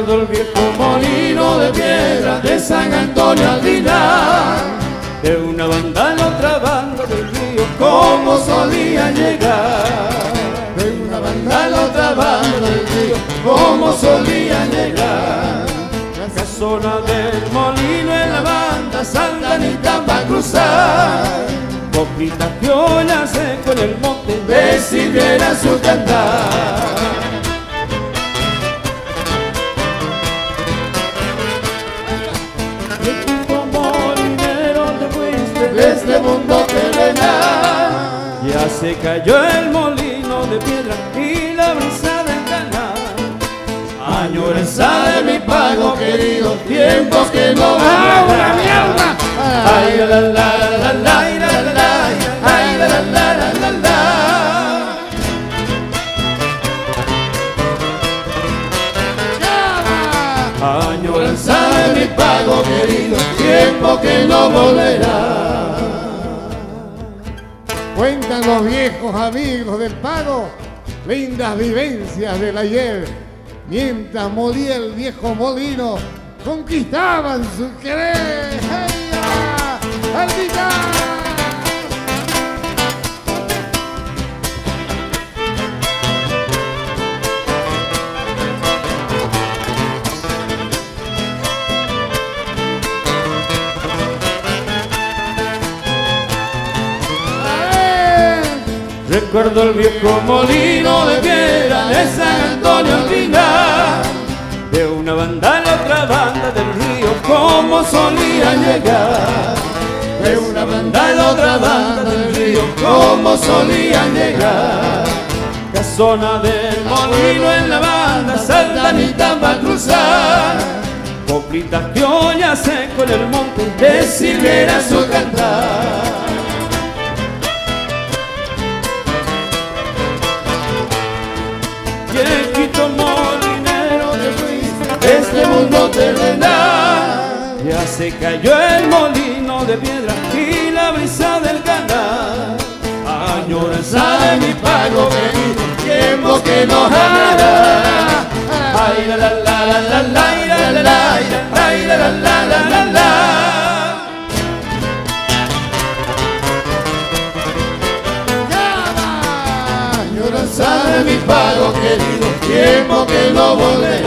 Recuerdo el viejo molino de piedra de San Antonio al Dinar, de una banda a la otra banda del río, como solía llegar. De una banda a la otra banda del río, como solía llegar. La casona del molino en la banda Santanita va a cruzar. Copitas piolas seco en el monte, de sirviera su cantar. De este mundo terrenal, ya se cayó el molino de piedra y la brisa del canal. Añoranza de mi pago querido, tiempos que no vendrán. ¡Mierda! Ay, la la la la la la la, ay, la la la la la la. Añoranza de mi pago querido, tiempo que no volverá. Cuentan los viejos amigos del pago lindas vivencias del ayer. Mientras molía el viejo molino, conquistaban su querer. ¡Heya! ¡Ardita! Recuerdo el viejo molino de piedra de San Antonio al Dinar, de una banda a la otra banda del río, como solía llegar. De una banda a la otra banda del río, como solía llegar. Casona del molino en la banda Santanita va a cruzar. Coplitas criollas seco en el monte, de sirviera su cantar. Viejito molinero te fuiste de este mundo terrenal, ya se cayó el molino de piedra y la brisa del canal. Añoranza de mi pago querido, tiempo que no hará. Ay, la la la la la la la la la, ay, la la la la la la. Añoranza de mi pago querido, tiempo que no volverá.